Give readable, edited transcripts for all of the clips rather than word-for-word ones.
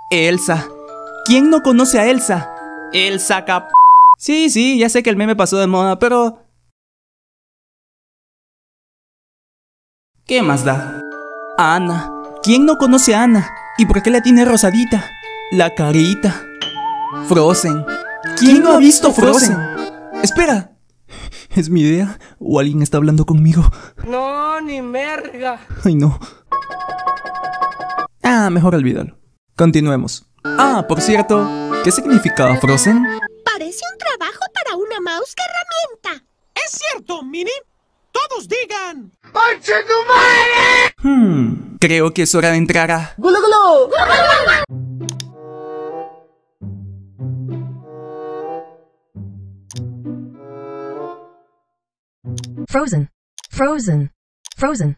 Elsa. ¿Quién no conoce a Elsa? Elsa Cap... Sí, ya sé que el meme pasó de moda, pero... ¿qué más da? Ana. ¿Quién no conoce a Ana? ¿Y por qué la tiene rosadita? La carita. Frozen. ¿Quién no ha visto Frozen? Espera. ¿Es mi idea? ¿O alguien está hablando conmigo? No, ni merga. Ay, no. Mejor olvídalo. Continuemos. Por cierto, ¿qué significaba Frozen? Parece un trabajo para una mouse que herramienta. Es cierto, Mini. Todos digan. Creo que es hora de entrar a... ¡Gulo, gulo! Frozen. Frozen. Frozen.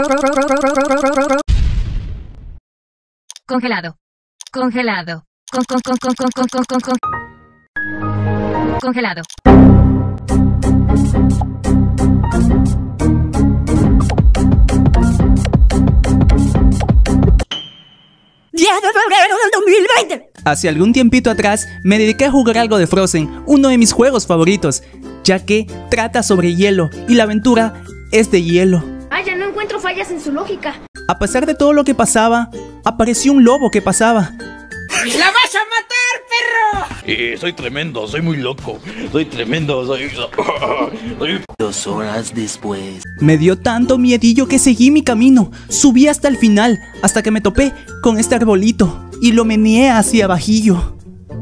Congelado. Congelado. Congelado. ¡10 de febrero del 2020! Hace algún tiempito atrás me dediqué a jugar algo de Frozen, uno de mis juegos favoritos, ya que trata sobre hielo y la aventura es de hielo. Ya no encuentro fallas en su lógica. A pesar de todo lo que pasaba, apareció un lobo que pasaba. ¡La vas a matar, perro! Soy tremendo, soy muy loco. Soy tremendo, soy... 2 horas después. Me dio tanto miedillo que seguí mi camino. Subí hasta el final, hasta que me topé con este arbolito y lo meneé hacia abajillo.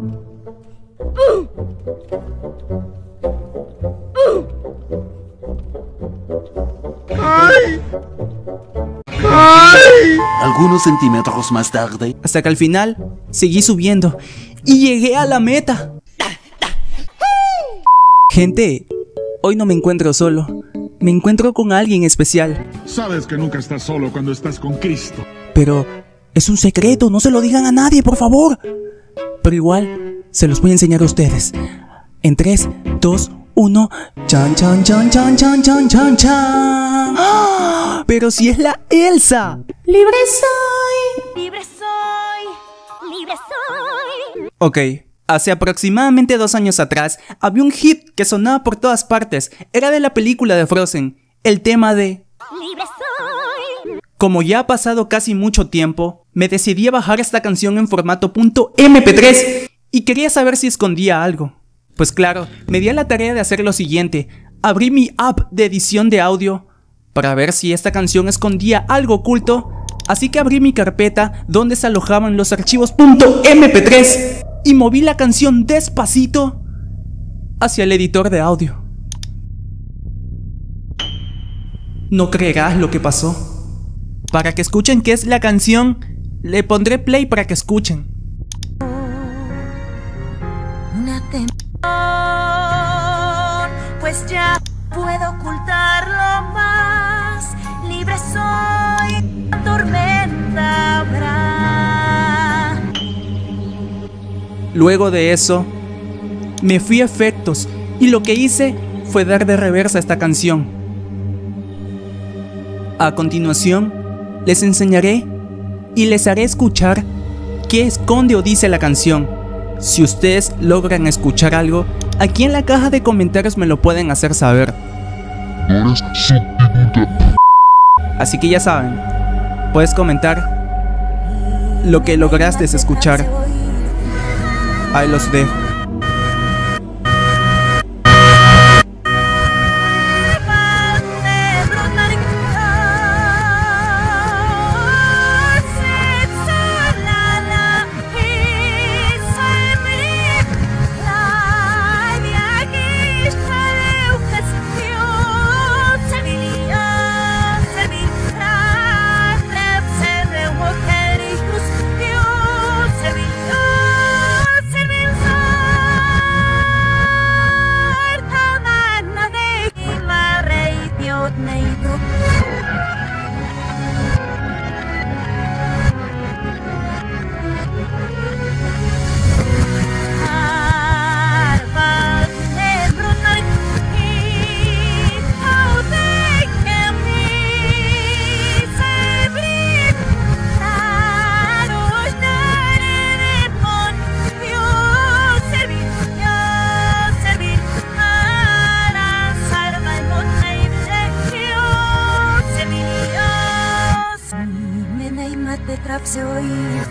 Algunos centímetros más tarde. Hasta que al final seguí subiendo y llegué a la meta. Gente, hoy no me encuentro solo. Me encuentro con alguien especial. Sabes que nunca estás solo cuando estás con Cristo. Pero es un secreto, no se lo digan a nadie, por favor. Pero igual, se los voy a enseñar a ustedes. En 3, 2, 1. Chan, chan, chan, chan, chan, chan, chan, chan. ¡Ah! Pero si es la Elsa. ¡Libre soy! ¡Libre soy! ¡Libre soy! Ok, hace aproximadamente 2 años atrás había un hit que sonaba por todas partes. Era de la película de Frozen, el tema de... ¡Libre soy! Como ya ha pasado casi mucho tiempo, me decidí a bajar esta canción en formato .mp3 y quería saber si escondía algo. Pues claro, me di a la tarea de hacer lo siguiente. Abrí mi app de edición de audio para ver si esta canción escondía algo oculto. Así que abrí mi carpeta donde se alojaban los archivos .mp3 y moví la canción despacito hacia el editor de audio. No creerás lo que pasó. Para que escuchen qué es la canción, le pondré play para que escuchen. Pues ya puedo ocultarlo más. Libre soy, la tormenta habrá. Luego de eso, me fui a efectos y lo que hice fue dar de reversa a esta canción. A continuación, les enseñaré y les haré escuchar qué esconde o dice la canción. Si ustedes logran escuchar algo, aquí en la caja de comentarios me lo pueden hacer saber. Así que ya saben, puedes comentar lo que lograste escuchar. Ahí los dejo. Nenei mate trapse oir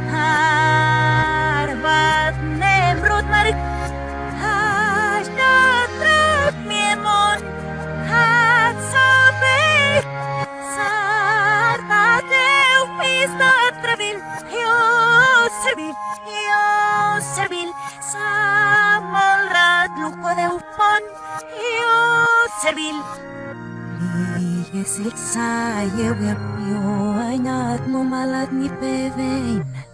Harbat nemrut marik Hashtag miemon Hat sabe Sartateu pista travil Yo servil Samolrat luco de upon Yo servil Ligesit sa yewe pio Ainat no malat ni pevein